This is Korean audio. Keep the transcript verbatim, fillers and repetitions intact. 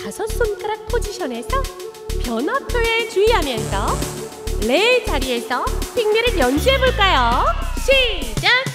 다섯 손가락 포지션에서 변화표에 주의하면서 레 자리에서 핑계를 연주해볼까요? 시작!